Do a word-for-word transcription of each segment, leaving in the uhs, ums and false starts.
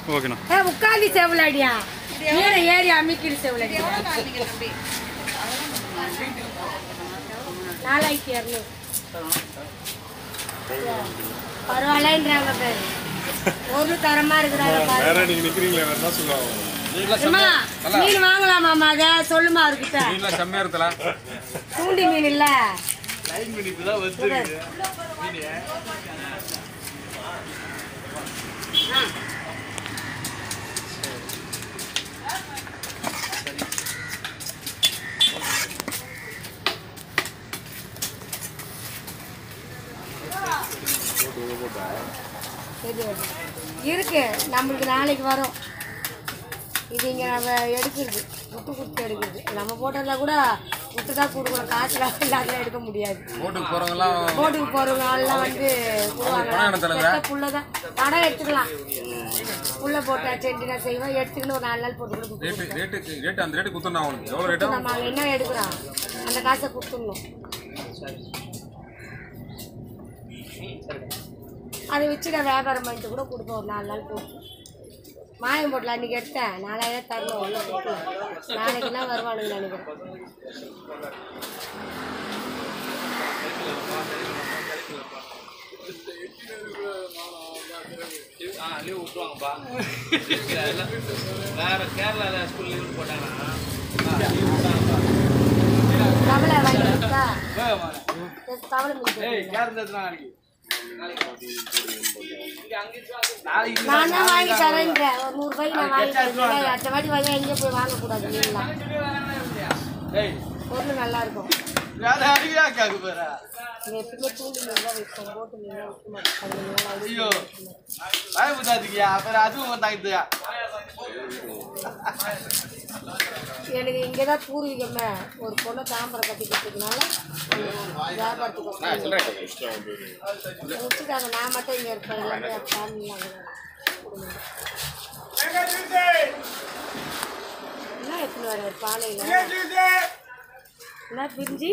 ஓகேண்ணா. ஏ உட்காந்து செவலடியா ஏற ஏறி அமிக்கிடு செவலடியா நாலாயிரத்தி இரநூறு பரவாயில்லன்றாங்க பேர் ஒரு தரமா இருக்கிறாங்க மீன் வாங்கலாமாமா அதை சொல்லுமா அவர்கிட்ட தூண்டி மீன் இல்ல இருக்கு நம்மளுக்கு நாளைக்கு வரும். இது இங்கே நம்ம எடுக்கிறது விட்டு கொடுத்து எடுக்கிறது. நம்ம போட்டதில் கூட விட்டு தான் கொடுக்கணும், காசுலாம் இல்லாத எடுக்க முடியாது. போட்டுக்கு போகிறவங்களாம் போட்டுக்கு போகிறவங்களாம் வந்து புள்ள தான் படம் எடுத்துக்கலாம். புள்ள போட்ட செண்டினா செய்வோம், எடுத்துக்கின்னு ஒரு நாலு நாள் போட்டு கொடுக்கணும். நம்ம என்ன எடுக்கிறோம் அந்த காசை கொடுத்துடணும். அதை வச்சு நான் வியாபாரம் பண்ணிட்டு கூட கொடுப்பேன். ஒரு நாலு நாள் போட்டு மாயம் போட்டல அன்றைக்கி எடுத்தேன். நாலாயிரம் தரணும் ஒன்று கொடுத்து நாளைக்குலாம் வருவானுங்க நினைக்கிறேன். லீவ் விட்டுருவாங்கப்பா. வேற கேரளால ஸ்கூல் லீவ் போட்டாங்கன்னா கவலை வாங்கிட்டா கவலை நான் தான் வாங்கி தரேன்றேன். ஒரு நூறு ரூபாய்க்கு நான் வாங்கி தரேன். அடுத்த வாட்டி வாங்க எங்கே போய் வாங்கக்கூடாது. நீங்களா பொருள் நல்லா இருக்கும். எப்பவுமே தூண்டி மீன் தான் வைப்போம், போட்டு மீன் தான் வைக்க எனக்கு இங்கே தான் பூர்வீகமே. ஒரு பொண்ணை தாம்பரம் கட்டி கொடுத்ததுனால வியாபாரத்துக்கு முடிச்சுட்டாங்க. நான் மட்டும் இங்கே இருப்பேன். எல்லாமே ஃபேமிலியாக என்ன எடுத்துன்னு வர பாலையில் என்ன பிரிஞ்சி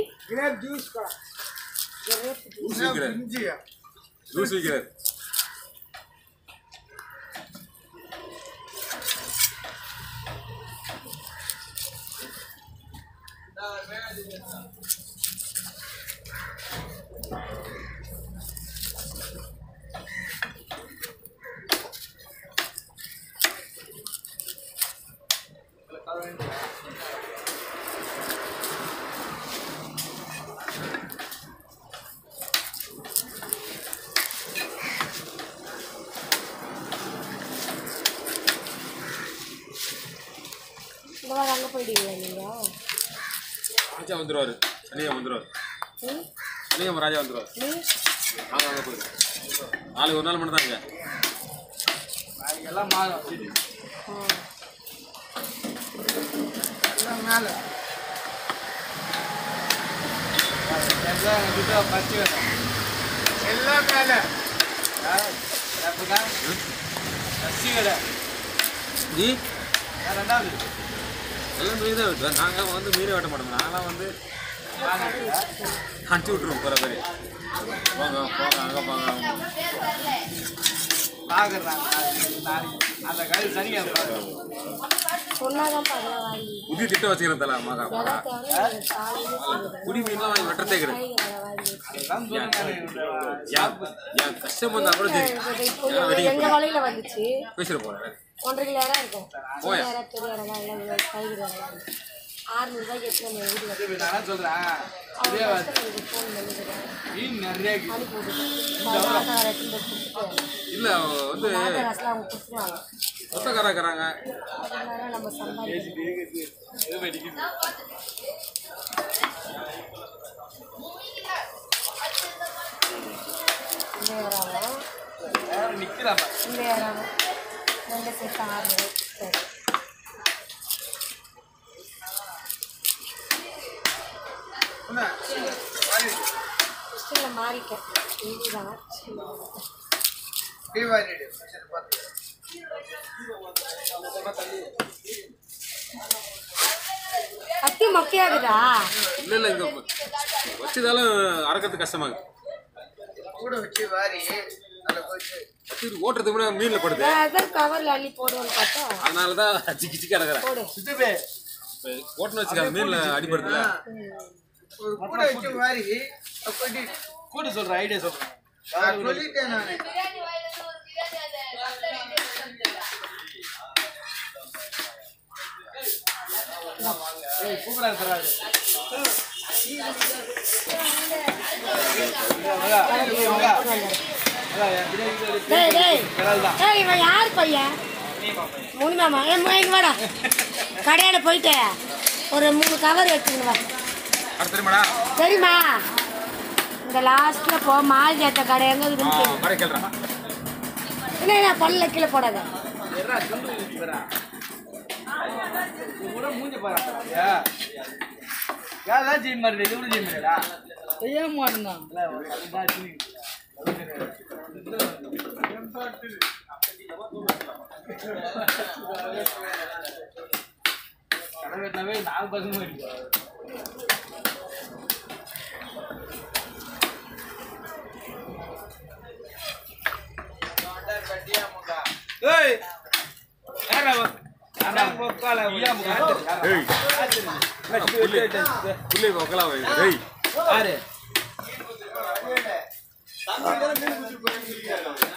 அங்கே போயிடுவீங்களா நீங்கள்? ராஜா வந்துடுவார். சனியம் வந்துடுவார். சனியம் ராஜா வந்துடுவார். நாங்கள் அங்கே போயிடுவோம். நாளைக்கு ஒரு நாள் மட்டும் தான் இங்கே. நாளைக்கெல்லாம் மாறும். மேலே பச்சு வேணும் எல்லாம் மேலே பச்சு கடை நீ ரெண்டாவது எல்லாம் மீன் தான் வெட்டுவேன். நாங்கள் வந்து மீன் வெட்ட மாட்டோம். நாங்களாம் வந்து அனுப்பிச்சி விட்ருவோம். போகிற பேர் போங்க போங்க அங்கே போங்க பார்க்குறாங்க. அந்த கடையில் சனியாக புதிய திட்டம் வச்சுக்கிறேன் தலை மகா குடி மீன்லாம் வாங்கி வெட்ட தேக்கிறேன். என் கஷ்டம் வந்தால் கூட தெரியும். பேசிட்டு போகிறேன். ஒன்றரை கிலோ இடம் இருக்கும். பெரிய இடம் பெரிய இடம் கைகிற இடம் ஆறுநூறு ரூபாய்க்கு எடுத்து வீடு நான் சொல்கிறேன். இல்லை வந்து அவங்க கொடுத்துருவாங்க. சொத்தக்காரக்கிறாங்க. நம்ம சம்பாதிக்கணும். இந்த ஏறாவும் நிற்கிறாங்க. இந்த ஏறாவும் ரெண்டு சேர்த்து ஆறுநூறு. சரி மாறிட்டேன். இதுதான் கத்தி மொக்கையாகுதா? இல்லை இல்லை இங்கே வச்சதாலும் அறக்கிறது கஷ்டமாகுது. கூட வச்சு வாரி ஓட்டுறதுக்கு முன்னாடி மீன்ல படுது அதான் கவர்ல அள்ளி போடுவோம்னு பார்த்தா அதனாலதான் சிக்கி சிக்கி அடக்குறேன் போடு சித்தப்பே ஓட்டுன்னு வச்சுக்காது மீன்ல அடிபடுதுல ஒரு கூட வச்ச மாதிரி அப்படி கூட சொல்ற ஐடியா சொல்றேன் சொல்லிட்டேன் நானு ஏய் கூப்பிடா தராது டேய் டேய் டேய் இவன் யார் பையன் முனிமாமா ஏன் இங்க வாடா கடையாட போயிட்டு ஒரு மூணு கவர் எடுத்துக்கணும் வா தெரியுமாடா தெரியுமா இந்த லாஸ்ட்ல போ மால் ஜாத்த கடை எங்க இருக்குன்னு கடை கேள்றா என்ன என்ன பல்ல கீழே போடாத எறா துண்டு வரா கூட மூஞ்சி பாரு யா யாரா ஜீம் மார்டே இது ஜீம் மார்டா செய்ய மாட்டேனா இல்ல அதுதான் ஜீம் கடவேட்டவே நாலு பசங்க இருக்கு ஏய் யாரா அண்ணா போக்கால யா முகா ஏய் புள்ளி புள்ளி போக்கலா வை ஏய் யாரு